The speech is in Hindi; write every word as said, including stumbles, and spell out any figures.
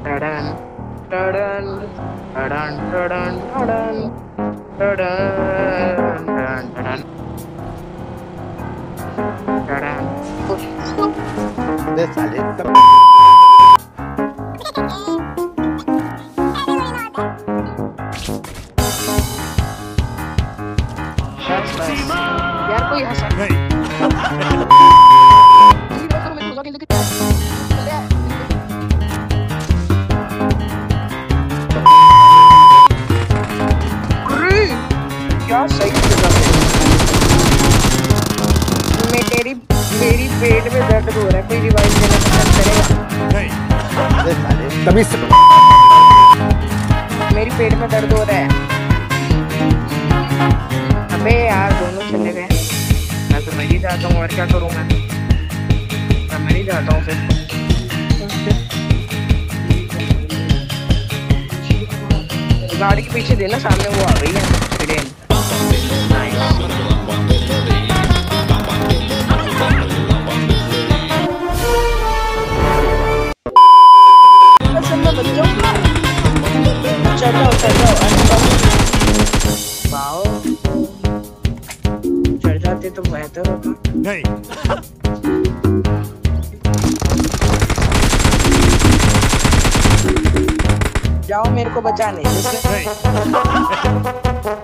टडन टडन टडन टडन टडन टडन टडन टडन दे साले यार कोई हंसा नहीं क्या सही मैं तेरी मेरी पेट में दर्द हो रहा है, कोई रिवाइव देना पसंद करेगा? नहीं तभी से मेरी पेट में दर्द हो रहा है। अबे यार दोनों चले गए। मैं तो नहीं जाता हूँ, और क्या करूँ मैं मैं नहीं जाता हूँ फिर। गाड़ी के पीछे देना, सामने वो आ गई है ट्रेन। चल जाओ चल जाओ वाओ, चढ़ जाते तो बेहतर होता। नहीं जाओ मेरे को बचाने।